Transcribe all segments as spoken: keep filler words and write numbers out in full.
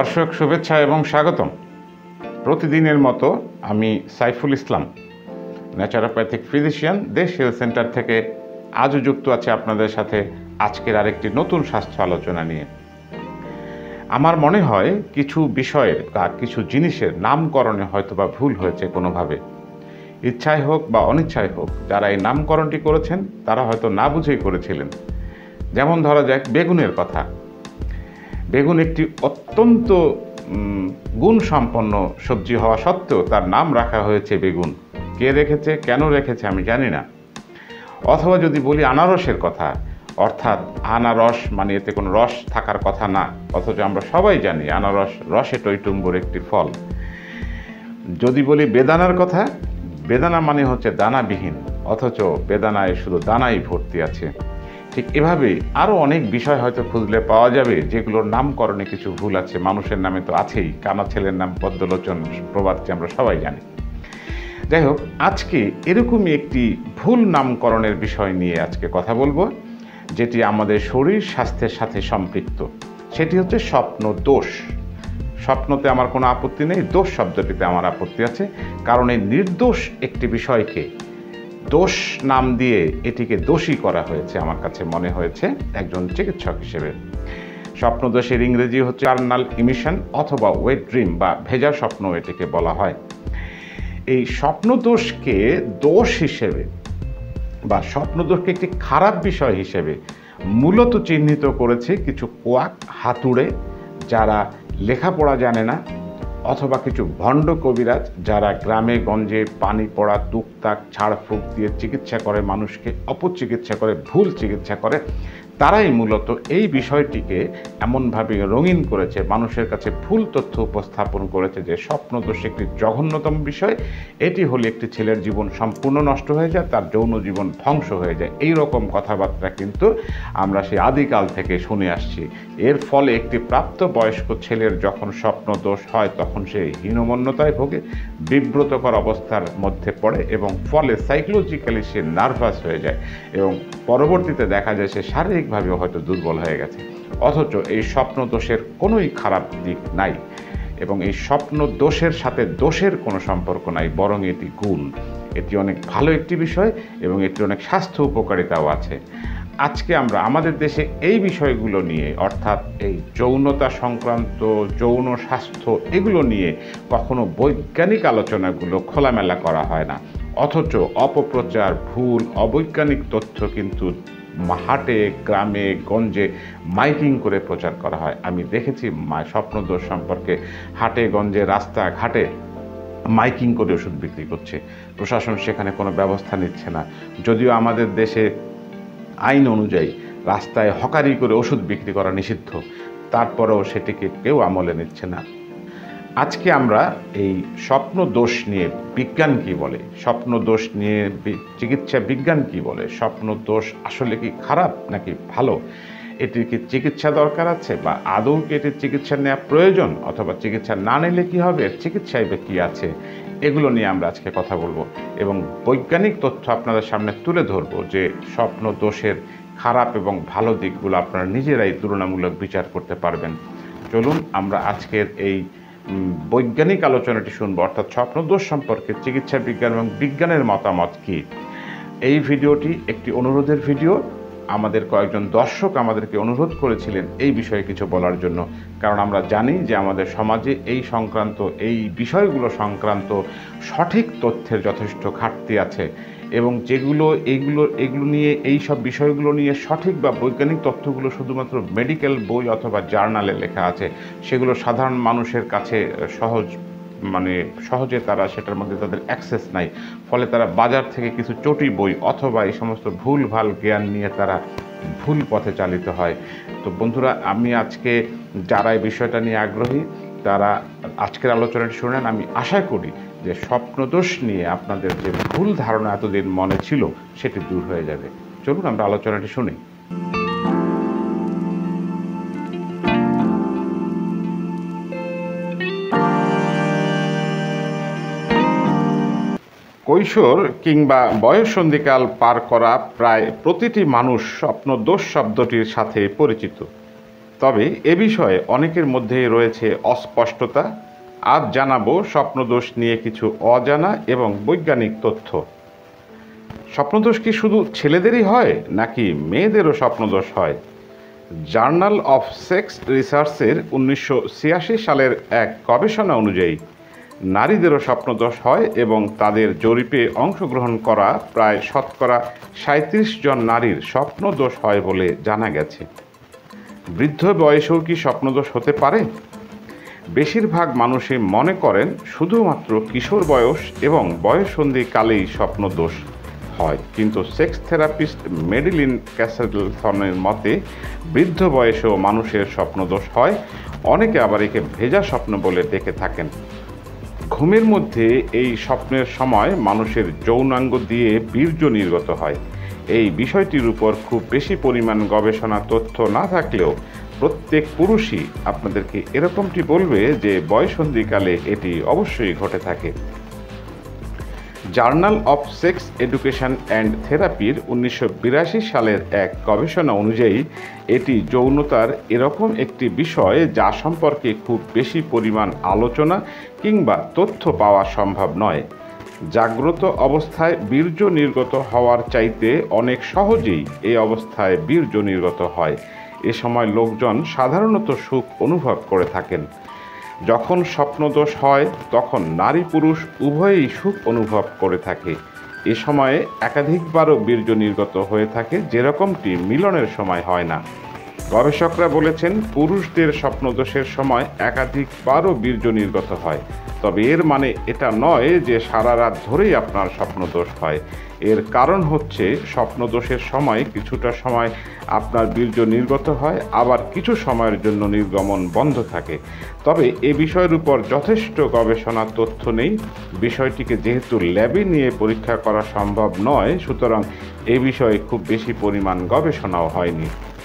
দর্শক শুভেচ্ছা এবং স্বাগতম। প্রতিদিনের মতো আমি Saiful Islam, naturopathic physician, Desh health centre থেকে আজও যুক্ত আছে আপনাদের সাথে আজকের আরেকটি নতুন স্বাস্থ্য আলোচনা নিয়ে। আমার মনে হয় কিছু বিষয়ের বা কিছু জিনিসের নামকরণে হয়তো বা ভুল হয়েছে কোনোভাবে, ইচ্ছায় হোক বা অনিচ্ছায় হোক। যারা এই নামকরণটি করেছেন তারা হয়তো না বুঝেই করেছিলেন। যেমন ধরা যাক বেগুনের কথা। বেগুন একটি অত্যন্ত গুণসম্পন্ন সবজি হওয়া সত্ত্বেও তার নাম রাখা হয়েছে বেগুন। কে রেখেছে, কেন রেখেছে আমি জানি না। অথবা যদি বলি আনারসের কথা, অর্থাৎ আনারস মানে এতে কোনো রস থাকার কথা না, অথচ আমরা সবাই জানি আনারস রসে টইটুম্বুর একটি ফল। যদি বলি বেদানার কথা, বেদানা মানে হচ্ছে দানাবিহীন, অথচ বেদানায় শুধু দানাই ভর্তি আছে। ঠিক এভাবেই আরও অনেক বিষয় হয়তো খুঁজলে পাওয়া যাবে যেগুলোর নামকরণে কিছু ভুল আছে। মানুষের নামে তো আছেই, কানা ছেলের নাম পদ্মলোচন প্রবাদটি আমরা সবাই জানি। যাই হোক, আজকে এরকমই একটি ভুল নামকরণের বিষয় নিয়ে আজকে কথা বলবো, যেটি আমাদের শরীর স্বাস্থ্যের সাথে সম্পৃক্ত। সেটি হচ্ছে স্বপ্ন দোষ। স্বপ্নতে আমার কোনো আপত্তি নেই, দোষ শব্দটিতে আমার আপত্তি আছে। কারণ এই নির্দোষ একটি বিষয়কে দোষ নাম দিয়ে এটিকে দোষী করা হয়েছে, আমার কাছে মনে হয়েছে একজন চিকিৎসক হিসেবে। স্বপ্নদোষের ইংরেজি হচ্ছে কার্নাল ইমিশন অথবা ওয়েট ড্রিম বা ভেজা স্বপ্ন এটিকে বলা হয়। এই স্বপ্নদোষকে দোষ হিসেবে বা স্বপ্নদোষকে একটি খারাপ বিষয় হিসেবে মূলত চিহ্নিত করেছে কিছু কোয়াক হাতুড়ে, যারা লেখাপড়া জানে না, অথবা কিছু ভণ্ড কবিরাজ যারা গ্রামে গঞ্জে পানি পড়া টুকটাক ঝাড়ফুঁক দিয়ে চিকিৎসা করে, মানুষকে অপচিকিৎসা করে, ভুল চিকিৎসা করে। তারাই মূলত এই বিষয়টিকে এমনভাবে রঙিন করেছে, মানুষের কাছে ভুল তথ্য উপস্থাপন করেছে যে স্বপ্নদোষ একটি জঘন্যতম বিষয়। এটি হলে একটি ছেলের জীবন সম্পূর্ণ নষ্ট হয়ে যায়, তার যৌন জীবন ধ্বংস হয়ে যায়। এই রকম কথাবার্তা কিন্তু আমরা সেই আদিকাল থেকে শুনে আসছি। এর ফলে একটি প্রাপ্তবয়স্ক ছেলের যখন স্বপ্নদোষ হয় তখন সে হীনমন্যতায় ভোগে, বিব্রতকর অবস্থার মধ্যে পড়ে এবং ফলে সাইকোলজিক্যালি সে নার্ভাস হয়ে যায় এবং পরবর্তীতে দেখা যায় সে শারীরিক ভাবেও হয়তো দুর্বল হয়ে গেছে। অথচ এই স্বপ্ন দোষের কোনোই খারাপ দিক নাই এবং এই স্বপ্ন দোষের সাথে দোষের কোনো সম্পর্ক নাই, বরং এটি গুণ। এটি অনেক ভালো একটি বিষয় এবং এটি অনেক স্বাস্থ্য উপকারিতাও আছে। আজকে আমরা আমাদের দেশে এই বিষয়গুলো নিয়ে, অর্থাৎ এই যৌনতা সংক্রান্ত, যৌন স্বাস্থ্য, এগুলো নিয়ে কখনো বৈজ্ঞানিক আলোচনাগুলো খোলামেলা করা হয় না। অথচ অপপ্রচার, ভুল, অবৈজ্ঞানিক তথ্য কিন্তু হাটে, গ্রামে, গঞ্জে মাইকিং করে প্রচার করা হয়। আমি দেখেছি স্বপ্নদোষ সম্পর্কে হাটে, গঞ্জে, রাস্তাঘাটে মাইকিং করে ওষুধ বিক্রি করছে। প্রশাসন সেখানে কোনো ব্যবস্থা নিচ্ছে না। যদিও আমাদের দেশে আইন অনুযায়ী রাস্তায় হকারি করে ওষুধ বিক্রি করা নিষিদ্ধ, তারপরেও সেটিকে কেউ আমলে নিচ্ছে না। আজকে আমরা এই স্বপ্ন দোষ নিয়ে বিজ্ঞান কি বলে, স্বপ্ন দোষ নিয়ে চিকিৎসা বিজ্ঞান কি বলে, স্বপ্ন দোষ আসলে কি খারাপ নাকি ভালো, এটির কি চিকিৎসা দরকার আছে বা আদৌ কি এটির চিকিৎসা নেওয়া প্রয়োজন, অথবা চিকিৎসা না নিলে কি হবে, চিকিৎসায় বা কী আছে, এগুলো নিয়ে আমরা আজকে কথা বলবো এবং বৈজ্ঞানিক তথ্য আপনাদের সামনে তুলে ধরবো যে স্বপ্ন দোষের খারাপ এবং ভালো দিকগুলো আপনারা নিজেরাই তুলনামূলক বিচার করতে পারবেন। চলুন আমরা আজকের এই বৈজ্ঞানিক আলোচনাটি শুনবো, অর্থাৎ স্বপ্নদোষ সম্পর্কে চিকিৎসা বিজ্ঞান এবং বিজ্ঞানের মতামত কি। এই ভিডিওটি একটি অনুরোধের ভিডিও। আমাদের কয়েকজন দর্শক আমাদেরকে অনুরোধ করেছিলেন এই বিষয়ে কিছু বলার জন্য, কারণ আমরা জানি যে আমাদের সমাজে এই সংক্রান্ত, এই বিষয়গুলো সংক্রান্ত সঠিক তথ্যের যথেষ্ট ঘাটতি আছে এবং যেগুলো এইগুলো এগুলো নিয়ে, এই সব বিষয়গুলো নিয়ে সঠিক বা বৈজ্ঞানিক তথ্যগুলো শুধুমাত্র মেডিকেল বই অথবা জার্নালে লেখা আছে, সেগুলো সাধারণ মানুষের কাছে সহজ মানে সহজে তারা সেটার মধ্যে তাদের অ্যাক্সেস নাই। ফলে তারা বাজার থেকে কিছু চটি বই অথবা এই সমস্ত ভুলভাল জ্ঞান নিয়ে তারা ভুল পথে চালিত হয়। তো বন্ধুরা, আমি আজকে যারা এই বিষয়টা নিয়ে আগ্রহী তারা আজকের আলোচনাটি শুনেন। আমি আশা করি যে স্বপ্নদোষ নিয়ে আপনাদের যে ভুল ধারণা এতদিন মনে ছিল সেটি দূর হয়ে যাবে। চলুন আমরা আলোচনাটি শুনি। কৈশোর কিংবা বয়ঃসন্ধিকাল পার করা প্রায় প্রতিটি মানুষ স্বপ্নদোষ শব্দটির সাথে পরিচিত। তবে এ বিষয়ে অনেকের মধ্যেই রয়েছে অস্পষ্টতা। আজ জানাবো স্বপ্নদোষ নিয়ে কিছু অজানা এবং বৈজ্ঞানিক তথ্য। স্বপ্নদোষ কি শুধু ছেলেদেরই হয় নাকি মেয়েদেরও স্বপ্নদোষ হয়? জার্নাল অফ সেক্স রিসার্চের উনিশশো ছিয়াশি সালের এক গবেষণা অনুযায়ী নারীদেরও স্বপ্নদোষ হয় এবং তাদের জরিপে অংশগ্রহণ করা প্রায় শতকরা সাঁইত্রিশ জন নারীর স্বপ্নদোষ হয় বলে জানা গেছে। বৃদ্ধ বয়সেও কি স্বপ্নদোষ হতে পারে? বেশিরভাগ মানুষই মনে করেন শুধুমাত্র কিশোর বয়স এবং বয়ঃসন্ধিকালেই স্বপ্নদোষ হয়, কিন্তু সেক্স থেরাপিস্ট মেডিলিন ক্যাসেলসনের মতে বৃদ্ধ বয়সেও মানুষের স্বপ্নদোষ হয়। অনেকে আবার একে ভেজা স্বপ্ন বলে ডেকে থাকেন। ঘুমের মধ্যে এই স্বপ্নের সময় মানুষের যৌনাঙ্গ দিয়ে বীর্য নির্গত হয়। এই বিষয়টির উপর খুব বেশি পরিমাণ গবেষণা তথ্য না থাকলেও প্রত্যেক পুরুষই আপনাদেরকে এরকমটি বলবে যে বয়ঃসন্ধিকালে এটি অবশ্যই ঘটে থাকে। Journal of sex education and থেরাপির উনিশশো বিরাশি সালের এক গবেষণা অনুযায়ী এটি যৌনতার এরকম একটি বিষয় যা সম্পর্কে খুব বেশি পরিমাণ আলোচনা কিংবা তথ্য পাওয়া সম্ভব নয়। জাগ্রত অবস্থায় বীর্য নির্গত হওয়ার চাইতে অনেক সহজেই এই অবস্থায় বীর্য নির্গত হয়। এ সময় লোকজন সাধারণত সুখ অনুভব করে থাকেন। যখন স্বপ্নদোষ হয় তখন নারী পুরুষ উভয়েই সুখ অনুভব করে থাকে। এ সময়ে একাধিকবারও বীর্য নির্গত হয়ে থাকে, যেরকমটি মিলনের সময় হয় না। গবেষকরা বলেছেন পুরুষদের স্বপ্নদোষের সময় একাধিকবারও বীর্য নির্গত হয়, তবে এর মানে এটা নয় যে সারা রাত ধরেই আপনার স্বপ্নদোষ হয়। এর কারণ হচ্ছে স্বপ্নদোষের সময় কিছুটা সময় আপনার বীর্য নির্গত হয়, আবার কিছু সময়ের জন্য নির্গমন বন্ধ থাকে। তবে এ বিষয়ের উপর যথেষ্ট গবেষণা তথ্য নেই। বিষয়টিকে যেহেতু ল্যাবে নিয়ে পরীক্ষা করা সম্ভব নয়, সুতরাং এ বিষয়ে খুব বেশি পরিমাণ গবেষণাও হয়নি।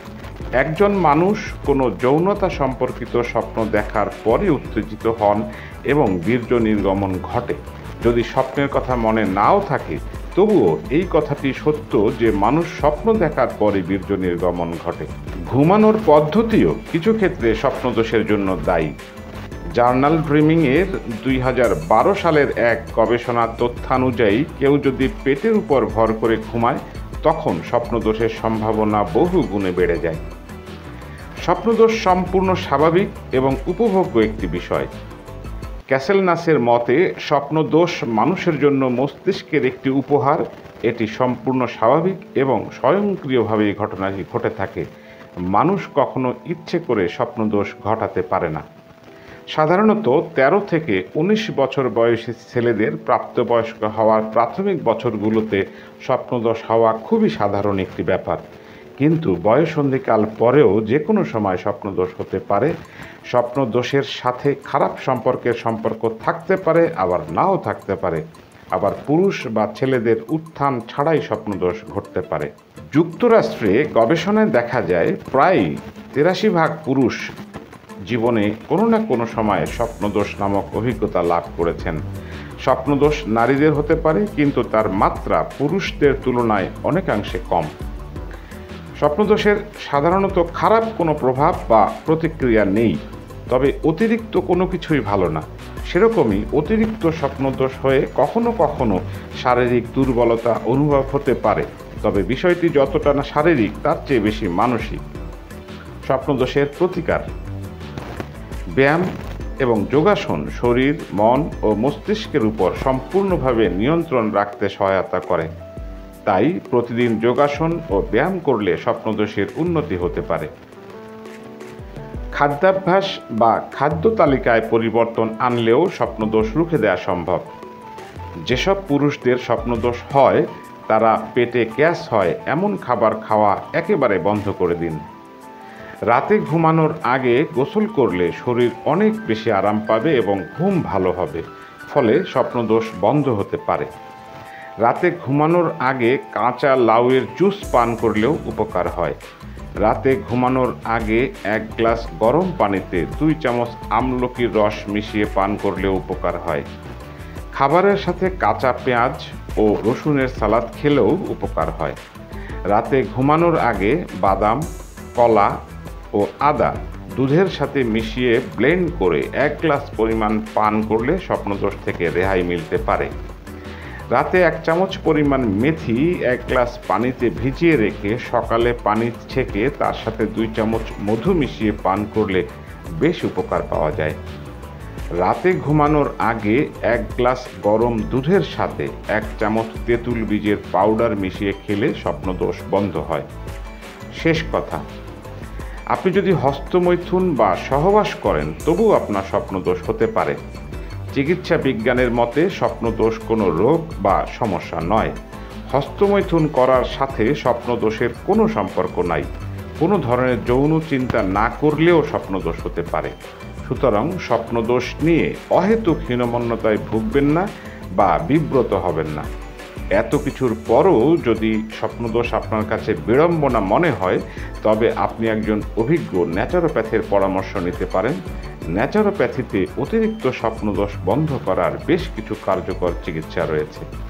একজন মানুষ কোনো যৌনতা সম্পর্কিত স্বপ্ন দেখার পরে উত্তেজিত হন এবং বীর্য নির্গমন ঘটে। যদি স্বপ্নের কথা মনে নাও থাকে, তবুও এই কথাটি সত্য যে মানুষ স্বপ্ন দেখার পরে বীর্য নির্গমন ঘটে। ঘুমানোর পদ্ধতিও কিছু ক্ষেত্রে স্বপ্নদোষের জন্য দায়ী। জার্নাল ড্রিমিংয়ের দুই হাজার বারো সালের এক গবেষণার তথ্যানুযায়ী কেউ যদি পেটের উপর ভর করে ঘুমায় তখন স্বপ্নদোষের সম্ভাবনা বহু গুণে বেড়ে যায়। স্বপ্নদোষ সম্পূর্ণ স্বাভাবিক এবং উপভোগ্য একটি বিষয়। ক্যাসেলনাসের মতে স্বপ্নদোষ মানুষের জন্য মস্তিষ্কের একটি উপহার। এটি সম্পূর্ণ স্বাভাবিক এবং স্বয়ংক্রিয়ভাবেই ঘটনাটি ঘটে থাকে। মানুষ কখনো ইচ্ছে করে স্বপ্নদোষ ঘটাতে পারে না। সাধারণত তেরো থেকে উনিশ বছর বয়সী ছেলেদের প্রাপ্তবয়স্ক হওয়ার প্রাথমিক বছরগুলোতে স্বপ্নদোষ হওয়া খুবই সাধারণ একটি ব্যাপার, কিন্তু বয়ঃসন্ধিকাল পরেও যে কোনো সময় স্বপ্নদোষ হতে পারে। স্বপ্নদোষের সাথে খারাপ সম্পর্কের সম্পর্ক থাকতে পারে, আবার নাও থাকতে পারে। আবার পুরুষ বা ছেলেদের উত্থান ছাড়াই স্বপ্নদোষ ঘটতে পারে। যুক্তরাষ্ট্রে গবেষণায় দেখা যায় প্রায় তিরাশি ভাগ পুরুষ জীবনে কোনো না কোনো সময় স্বপ্নদোষ নামক অভিজ্ঞতা লাভ করেছেন। স্বপ্নদোষ নারীদের হতে পারে, কিন্তু তার মাত্রা পুরুষদের তুলনায় অনেকাংশে কম। স্বপ্নদোষের সাধারণত খারাপ কোনো প্রভাব বা প্রতিক্রিয়া নেই, তবে অতিরিক্ত কোনো কিছুই ভালো না। সেরকমই অতিরিক্ত স্বপ্নদোষ হয়ে কখনো কখনো শারীরিক দুর্বলতা অনুভব হতে পারে, তবে বিষয়টি যতটা না শারীরিক তার চেয়ে বেশি মানসিক। স্বপ্নদোষের প্রতিকার: ব্যায়াম এবং যোগাসন শরীর, মন ও মস্তিষ্কের উপর সম্পূর্ণভাবে নিয়ন্ত্রণ রাখতে সহায়তা করে। তাই প্রতিদিন যোগাসন ও ব্যায়াম করলে স্বপ্নদোষের উন্নতি হতে পারে। খাদ্যাভ্যাস বা খাদ্য তালিকায় পরিবর্তন আনলেও স্বপ্নদোষ রুখে দেওয়া সম্ভব। যেসব পুরুষদের স্বপ্নদোষ হয় তারা পেটে গ্যাস হয় এমন খাবার খাওয়া একেবারে বন্ধ করে দিন। রাতে ঘুমানোর আগে গোসল করলে শরীর অনেক বেশি আরাম পাবে এবং ঘুম ভালো হবে, ফলে স্বপ্নদোষ বন্ধ হতে পারে। রাতে ঘুমানোর আগে কাঁচা লাউয়ের জুস পান করলেও উপকার হয়। রাতে ঘুমানোর আগে এক গ্লাস গরম পানিতে দুই চামচ আমলকির রস মিশিয়ে পান করলেও উপকার হয়। খাবারের সাথে কাঁচা পেঁয়াজ ও রসুনের সালাদ খেলেও উপকার হয়। রাতে ঘুমানোর আগে বাদাম, কলা, ও আদা দুধের সাথে মিশিয়ে ব্লেন্ড করে এক গ্লাস পরিমাণ পান করলে স্বপ্নদোষ থেকে রেহাই মিলতে পারে। রাতে এক চামচ পরিমাণ মেথি এক গ্লাস পানিতে ভিজিয়ে রেখে সকালে পানি ছেঁকে তার সাথে দুই চামচ মধু মিশিয়ে পান করলে বেশ উপকার পাওয়া যায়। রাতে ঘুমানোর আগে এক গ্লাস গরম দুধের সাথে এক চামচ তেঁতুল বীজের পাউডার মিশিয়ে খেলে স্বপ্নদোষ বন্ধ হয়। শেষ কথা, আপনি যদি হস্তমৈথুন বা সহবাস করেন তবুও আপনার স্বপ্নদোষ হতে পারে। চিকিৎসা বিজ্ঞানের মতে স্বপ্নদোষ কোনো রোগ বা সমস্যা নয়। হস্তমৈথুন করার সাথে স্বপ্নদোষের কোনো সম্পর্ক নাই। কোনো ধরনের যৌন চিন্তা না করলেও স্বপ্নদোষ হতে পারে। সুতরাং স্বপ্নদোষ নিয়ে অহেতুক হীনমন্যতায় ভুগবেন না বা বিব্রত হবেন না। এত কিছুর পরও যদি স্বপ্নদোষ আপনার কাছে বিড়ম্বনা মনে হয় তবে আপনি একজন অভিজ্ঞ ন্যাচারোপ্যাথের পরামর্শ নিতে পারেন। ন্যাচারোপ্যাথিতে অতিরিক্ত স্বপ্নদোষ বন্ধ করার বেশ কিছু কার্যকর চিকিৎসা রয়েছে।